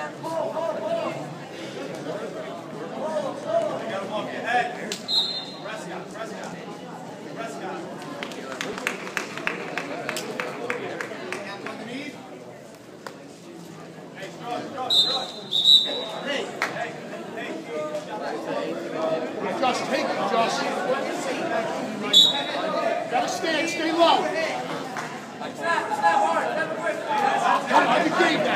Just take it, Josh. Gotta stand, stay low. Come on, you gave that.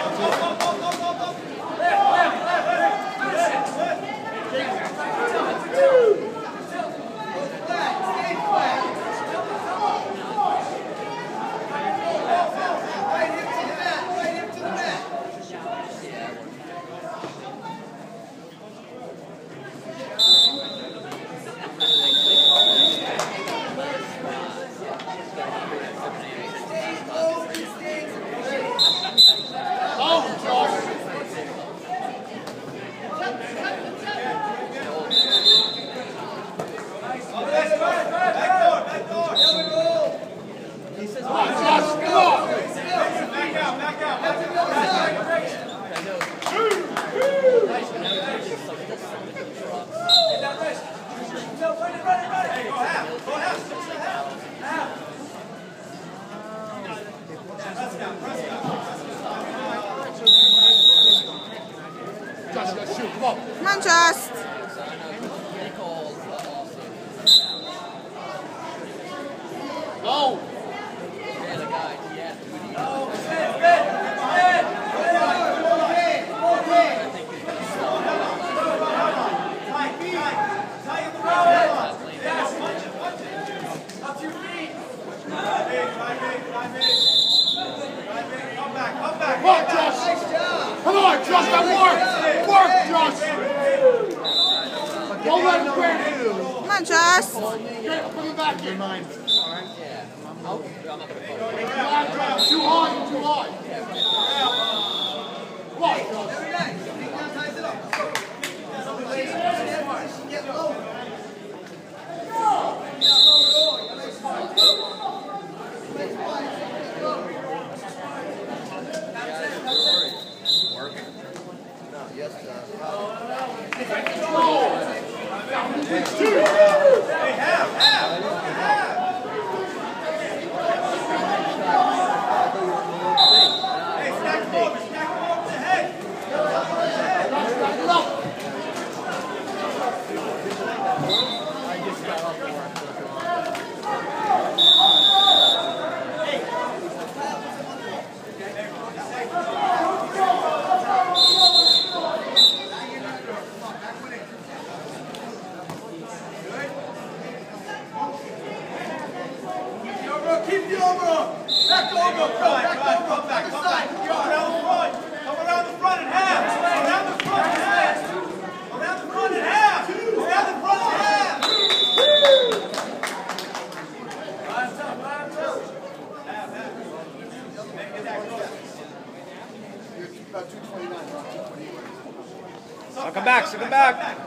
Come on, Just. Go. Come on, Josh, that work! Work, Josh! Don't let him grab you! Come on, Josh! Put him back in. Alright? Yeah. Too high, too high. Come on, Josh. Keep the over! Back over! Come back! Come around the front and half! Around the front and half! Around the front and half! Around the front and half! Suck him back, suck him back!